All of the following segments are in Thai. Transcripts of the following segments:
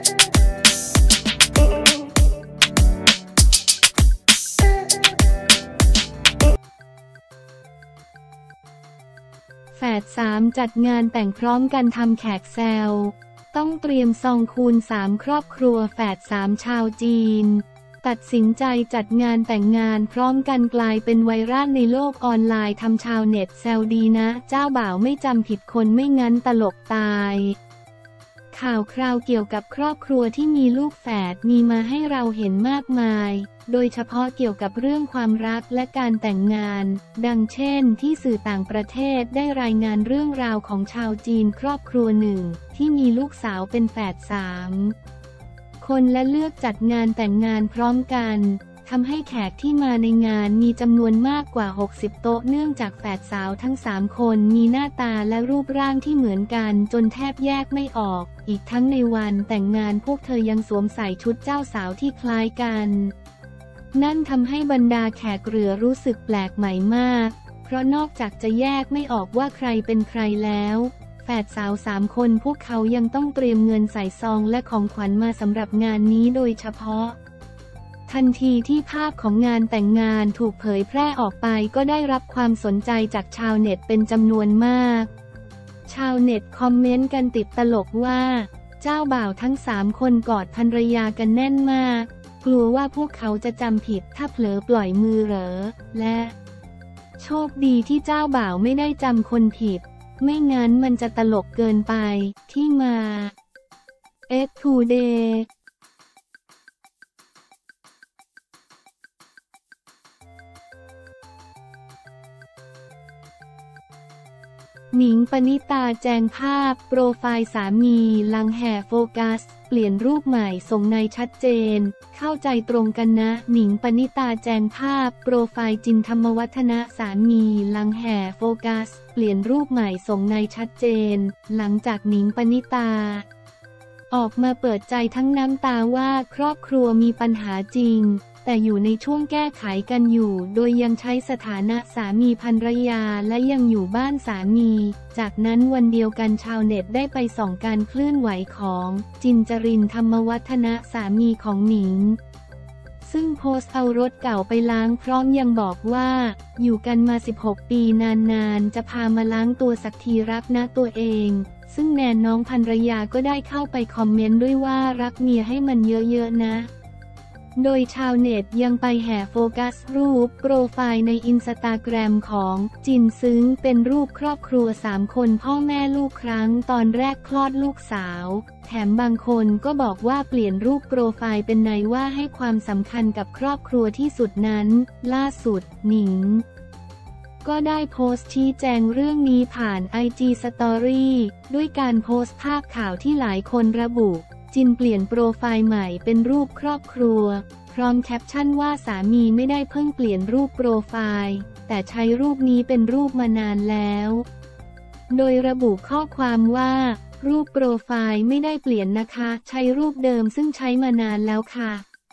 แฝด3จัดงานแต่งพร้อมกันทำแขกแซวต้องเตรียมซองคูณ3ครอบครัวแฝด3ชาวจีนตัดสินใจจัดงานแต่งงานพร้อมกันกลายเป็นไวรัลในโลกออนไลน์ทำชาวเน็ตแซวดีนะเจ้าบ่าวไม่จำผิดคนไม่งั้นตลกตายข่าวคราวเกี่ยวกับครอบครัวที่มีลูกแฝดมีมาให้เราเห็นมากมายโดยเฉพาะเกี่ยวกับเรื่องความรักและการแต่งงานดังเช่นที่สื่อต่างประเทศได้รายงานเรื่องราวของชาวจีนครอบครัวหนึ่งที่มีลูกสาวเป็นแฝด3 คนและเลือกจัดงานแต่งงานพร้อมกันทำให้แขกที่มาในงานมีจำนวนมากกว่า60โต๊ะเนื่องจากแฝดสาวทั้ง3คนมีหน้าตาและรูปร่างที่เหมือนกันจนแทบแยกไม่ออกอีกทั้งในวันแต่งงานพวกเธอยังสวมใส่ชุดเจ้าสาวที่คล้ายกันนั่นทำให้บรรดาแขกเรือรู้สึกแปลกใหม่มากเพราะนอกจากจะแยกไม่ออกว่าใครเป็นใครแล้วแฝดสาว3 คนพวกเขายังต้องเตรียมเงินใส่ซองและของขวัญมาสำหรับงานนี้โดยเฉพาะทันทีที่ภาพของงานแต่งงานถูกเผยแพร่ออกไปก็ได้รับความสนใจจากชาวเน็ตเป็นจำนวนมากชาวเน็ตคอมเมนต์กันติดตลกว่าเจ้าบ่าวทั้ง3 คนกอดภรรยากันแน่นมากกลัวว่าพวกเขาจะจำผิดถ้าเผลอปล่อยมือเหรอและโชคดีที่เจ้าบ่าวไม่ได้จำคนผิดไม่งั้นมันจะตลกเกินไปที่มาTodayหนิงปณิตาแจงภาพโปรไฟล์สามีหลังแห่โฟกัสเปลี่ยนรูปใหม่ส่งในชัดเจนเข้าใจตรงกันนะหนิงปณิตาแจงภาพโปรไฟล์จินธรรมวัฒนะสามีหลังแห่โฟกัสเปลี่ยนรูปใหม่ส่งในชัดเจนหลังจากหนิงปณิตาออกมาเปิดใจทั้งน้ำตาว่าครอบครัวมีปัญหาจริงแต่อยู่ในช่วงแก้ไขกันอยู่โดยยังใช้สถานะสามีภรรยาและยังอยู่บ้านสามีจากนั้นวันเดียวกันชาวเน็ตได้ไปส่องการเคลื่อนไหวของจินจรินธรรมวัฒนะสามีของหนิงซึ่งโพสต์เอารถเก่าไปล้างพร้อมยังบอกว่าอยู่กันมา16 ปีนานๆจะพามาล้างตัวสักทีรักนะตัวเองซึ่งแนนน้องภรรยาก็ได้เข้าไปคอมเมนต์ด้วยว่ารักเมียให้มันเยอะๆนะโดยชาวเน็ตยังไปแห่โฟกัสรูปโปรไฟล์ในอินสตาแกรมของจินซึ้งเป็นรูปครอบครัว3 คนพ่อแม่ลูกครั้งตอนแรกคลอดลูกสาวแถมบางคนก็บอกว่าเปลี่ยนรูปโปรไฟล์เป็นในว่าให้ความสำคัญกับครอบครัวที่สุดนั้นล่าสุดหนิงก็ได้โพสต์ชี้แจงเรื่องนี้ผ่าน IG Story ด้วยการโพสต์ภาพข่าวที่หลายคนระบุจินเปลี่ยนโปรไฟล์ใหม่เป็นรูปครอบครัวพร้อมแคปชั่นว่าสามีไม่ได้เพิ่งเปลี่ยนรูปโปรไฟล์แต่ใช้รูปนี้เป็นรูปมานานแล้วโดยระบุข้อความว่ารูปโปรไฟล์ไม่ได้เปลี่ยนนะคะใช้รูปเดิมซึ่งใช้มานานแล้วค่ะ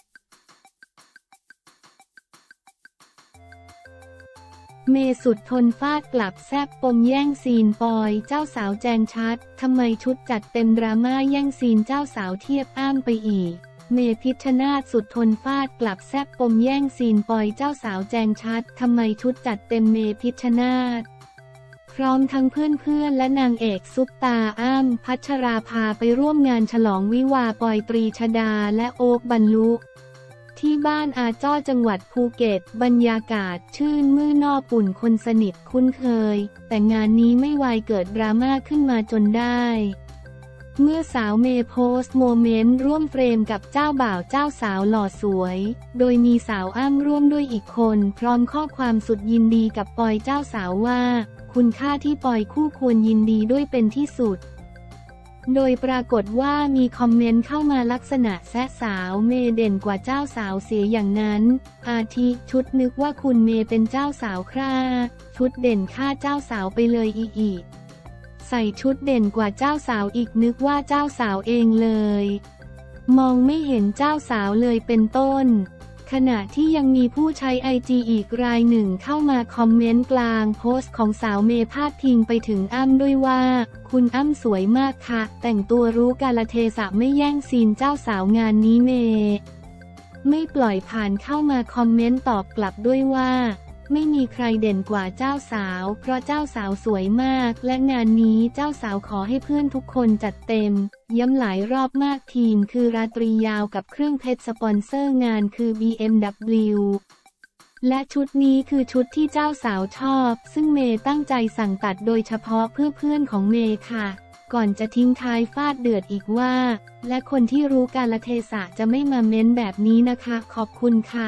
เมย์สุดทนฟาดกลับแซบปมแย่งซีนปอยเจ้าสาวแจงชัดทำไมชุดจัดเต็มดราม่าแย่งซีนเจ้าสาวเทียบอ้ามไปอีกเมย์พิชชนาธิ์สุดทนฟาดกลับแซบปมแย่งซีนปอยเจ้าสาวแจงชัดทำไมชุดจัดเต็มเมย์พิชชนาธิ์พร้อมทั้งเพื่อนๆและนางเอกซุปตาอ้ำพัชราภาไปร่วมงานฉลองวิวาห์ปอยตรีชฎาและโอ๊คบรรลุที่บ้านอาจ้อจังหวัดภูเก็ตบรรยากาศชื่นมื่นนอปุ่นคนสนิทคุ้นเคยแต่งานนี้ไม่ไวเกิดดราม่าขึ้นมาจนได้เมื่อสาวเมย์โพสต์โมเมนต์ร่วมเฟรมกับเจ้าบ่าวเจ้าสาวหล่อสวยโดยมีสาวอ้ำร่วมด้วยอีกคนพร้อมข้อความสุดยินดีกับปอยเจ้าสาวว่าคุณค่าที่ปอยคู่ควรยินดีด้วยเป็นที่สุดโดยปรากฏว่ามีคอมเมนต์เข้ามาลักษณะแซะสาวเมย์เด่นกว่าเจ้าสาวเสียอย่างนั้นอาทิชุดนึกว่าคุณเมย์เป็นเจ้าสาวคร่าชุดเด่นค่าเจ้าสาวไปเลยอีใส่ชุดเด่นกว่าเจ้าสาวอีกนึกว่าเจ้าสาวเองเลยมองไม่เห็นเจ้าสาวเลยเป็นต้นขขณะที่ยังมีผู้ใช้ IG อีกรายหนึ่งเข้ามาคอมเมนต์กลางโพสต์ของสาวเมย์พาดพิงไปถึงอ้ำด้วยว่าคุณอ้ำสวยมากค่ะแต่งตัวรู้กาลเทศะไม่แย่งซีนเจ้าสาวงานนี้เมย์ไม่ปล่อยผ่านเข้ามาคอมเมนต์ตอบกลับด้วยว่าไม่มีใครเด่นกว่าเจ้าสาวเพราะเจ้าสาวสวยมากและงานนี้เจ้าสาวขอให้เพื่อนทุกคนจัดเต็มย้ำหลายรอบมากทีมคือราตรียาวกับเครื่องเพชรสปอนเซอร์งานคือ BMW และชุดนี้คือชุดที่เจ้าสาวชอบซึ่งเมย์ตั้งใจสั่งตัดโดยเฉพาะเพื่อเพื่อนของเมย์ค่ะก่อนจะทิ้งท้ายฟาดเดือดอีกว่าและคนที่รู้กาลเทศะจะไม่มาเม้นแบบนี้นะคะขอบคุณค่ะ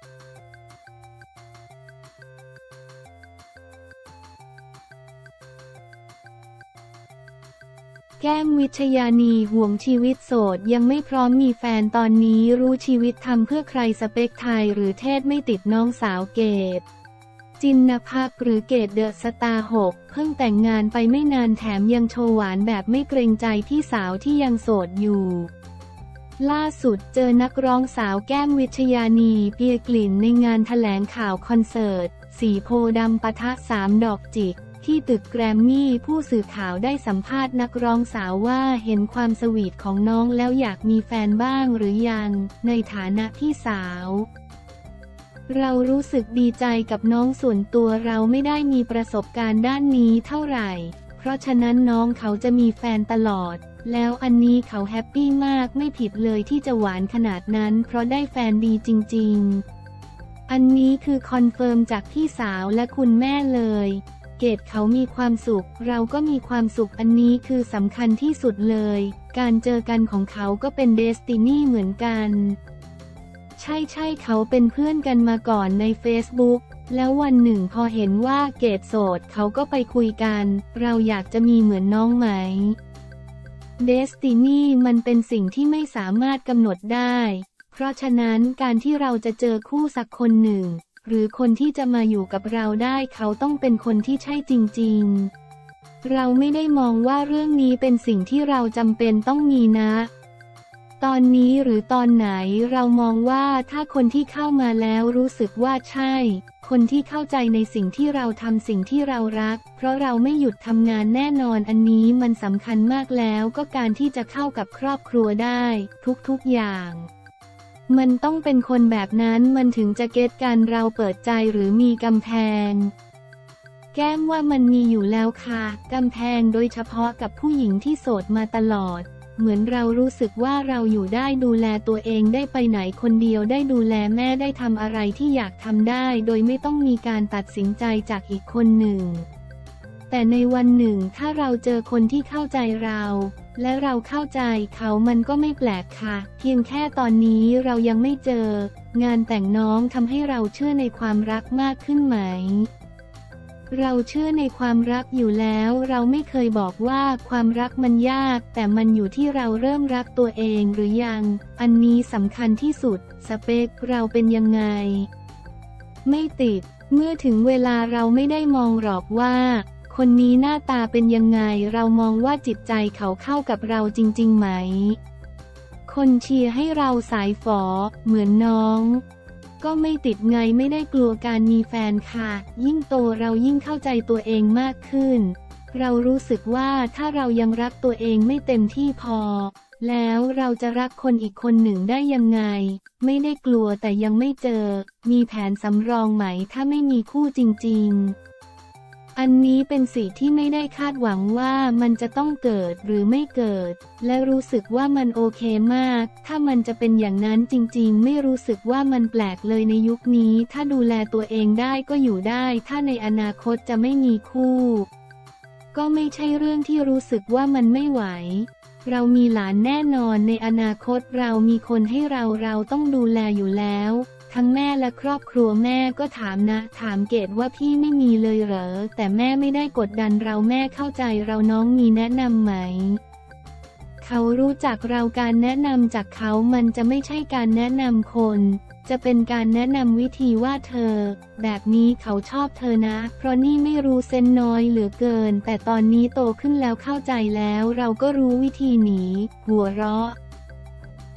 แก้มวิชญานีห่วงชีวิตโสดยังไม่พร้อมมีแฟนตอนนี้รู้ชีวิตทำเพื่อใครสเปคไทยหรือเทศไม่ติดน้องสาวเกดจินนภาหรือเกดเดอะสตาร์6เพิ่งแต่งงานไปไม่นานแถมยังโชว์หวานแบบไม่เกรงใจพี่สาวที่ยังโสดอยู่ล่าสุดเจอนักร้องสาวแก้มวิชญานีเปียกลิ่นในงานแถลงข่าวคอนเสิร์ตสีโพธิ์ดำปะทะ3 ดอกจิกที่ตึกแกรมมี่ผู้สื่อข่าวได้สัมภาษณ์นักร้องสาวว่าเห็นความสวีทของน้องแล้วอยากมีแฟนบ้างหรือยังในฐานะพี่สาวเรารู้สึกดีใจกับน้องส่วนตัวเราไม่ได้มีประสบการณ์ด้านนี้เท่าไหร่เพราะฉะนั้นน้องเขาจะมีแฟนตลอดแล้วอันนี้เขาแฮปปี้มากไม่ผิดเลยที่จะหวานขนาดนั้นเพราะได้แฟนดีจริงๆอันนี้คือคอนเฟิร์มจากพี่สาวและคุณแม่เลยเกดเขามีความสุขเราก็มีความสุขอันนี้คือสำคัญที่สุดเลยการเจอกันของเขาก็เป็นเดสตินีเหมือนกันใช่เขาเป็นเพื่อนกันมาก่อนใน Facebook แล้ววันหนึ่งพอเห็นว่าเกดโสดเขาก็ไปคุยกันเราอยากจะมีเหมือนน้องไหมเดสตินีมันเป็นสิ่งที่ไม่สามารถกำหนดได้เพราะฉะนั้นการที่เราจะเจอคู่สักคนหนึ่งหรือคนที่จะมาอยู่กับเราได้เขาต้องเป็นคนที่ใช่จริงๆเราไม่ได้มองว่าเรื่องนี้เป็นสิ่งที่เราจำเป็นต้องมีนะตอนนี้หรือตอนไหนเรามองว่าถ้าคนที่เข้ามาแล้วรู้สึกว่าใช่คนที่เข้าใจในสิ่งที่เราทำสิ่งที่เรารักเพราะเราไม่หยุดทำงานแน่นอนอันนี้มันสำคัญมากแล้วก็การที่จะเข้ากับครอบครัวได้ทุกๆอย่างมันต้องเป็นคนแบบนั้นมันถึงจะเก็ตกันเราเปิดใจหรือมีกำแพงแก้มว่ามันมีอยู่แล้วค่ะกำแพงโดยเฉพาะกับผู้หญิงที่โสดมาตลอดเหมือนเรารู้สึกว่าเราอยู่ได้ดูแลตัวเองได้ไปไหนคนเดียวได้ดูแลแม่ได้ทำอะไรที่อยากทำได้โดยไม่ต้องมีการตัดสินใจจากอีกคนหนึ่งแต่ในวันหนึ่งถ้าเราเจอคนที่เข้าใจเราและเราเข้าใจเขามันก็ไม่แปลกค่ะเพียงแค่ตอนนี้เรายังไม่เจองานแต่งน้องทำให้เราเชื่อในความรักมากขึ้นไหมเราเชื่อในความรักอยู่แล้วเราไม่เคยบอกว่าความรักมันยากแต่มันอยู่ที่เราเริ่มรักตัวเองหรือยังอันนี้สำคัญที่สุดสเปคเราเป็นยังไงไม่ติดเมื่อถึงเวลาเราไม่ได้มองหรอกว่าคนนี้หน้าตาเป็นยังไงเรามองว่าจิตใจเขาเข้ากับเราจริงๆไหมคนเชียร์ให้เราสายฝอเหมือนน้องก็ไม่ติดไงไม่ได้กลัวการมีแฟนค่ะยิ่งโตเรายิ่งเข้าใจตัวเองมากขึ้นเรารู้สึกว่าถ้าเรายังรักตัวเองไม่เต็มที่พอแล้วเราจะรักคนอีกคนหนึ่งได้ยังไงไม่ได้กลัวแต่ยังไม่เจอมีแผนสำรองไหมถ้าไม่มีคู่จริงๆอันนี้เป็นสิ่งที่ไม่ได้คาดหวังว่ามันจะต้องเกิดหรือไม่เกิดและรู้สึกว่ามันโอเคมากถ้ามันจะเป็นอย่างนั้นจริงๆไม่รู้สึกว่ามันแปลกเลยในยุคนี้ถ้าดูแลตัวเองได้ก็อยู่ได้ถ้าในอนาคตจะไม่มีคู่ก็ไม่ใช่เรื่องที่รู้สึกว่ามันไม่ไหวเรามีหลานแน่นอนในอนาคตเรามีคนให้เราต้องดูแลอยู่แล้วทั้งแม่และครอบครัวแม่ก็ถามเกดว่าพี่ไม่มีเลยเหรอแต่แม่ไม่ได้กดดันเราแม่เข้าใจเราน้องมีแนะนำไหมเขารู้จักเราการแนะนำจากเขามันจะไม่ใช่การแนะนำคนจะเป็นการแนะนำวิธีว่าเธอแบบนี้เขาชอบเธอนะเพราะนี่ไม่รู้เซนน้อยเหลือเกินแต่ตอนนี้โตขึ้นแล้วเข้าใจแล้วเราก็รู้วิธีหนีหัวเราะ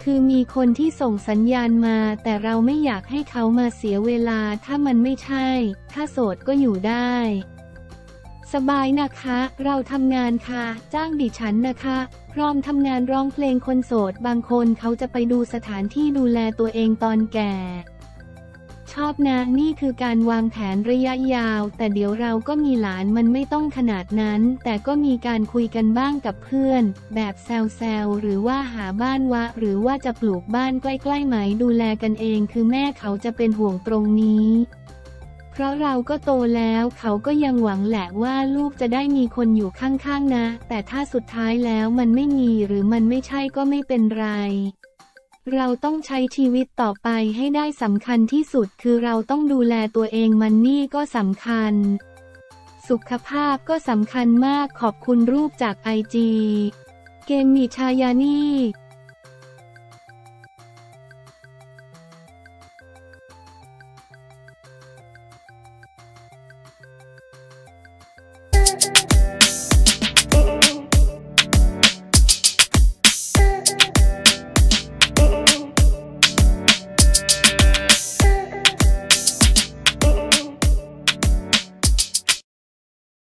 คือมีคนที่ส่งสัญญาณมาแต่เราไม่อยากให้เขามาเสียเวลาถ้ามันไม่ใช่ ถ้าโสดก็อยู่ได้ สบายนะคะ เราทำงานค่ะ จ้างดิฉันนะคะ พร้อมทำงานร้องเพลงคนโสดบางคนเขาจะไปดูสถานที่ดูแลตัวเองตอนแก่ ชอบนะนี่คือการวางแผนระยะยาวแต่เดี๋ยวเราก็มีหลานมันไม่ต้องขนาดนั้นแต่ก็มีการคุยกันบ้างกับเพื่อนแบบแซวๆหรือว่าหาบ้านวะหรือว่าจะปลูกบ้านใกล้ๆไหมดูแลกันเองคือแม่เขาจะเป็นห่วงตรงนี้เพราะเราก็โตแล้วเขาก็ยังหวังแหละว่าลูกจะได้มีคนอยู่ข้างๆนะแต่ถ้าสุดท้ายแล้วมันไม่มีหรือมันไม่ใช่ก็ไม่เป็นไรเราต้องใช้ชีวิตต่อไปให้ได้สำคัญที่สุดคือเราต้องดูแลตัวเองมันนี่ก็สำคัญสุขภาพก็สำคัญมากขอบคุณรูปจากไอจีเกมมิชายานี่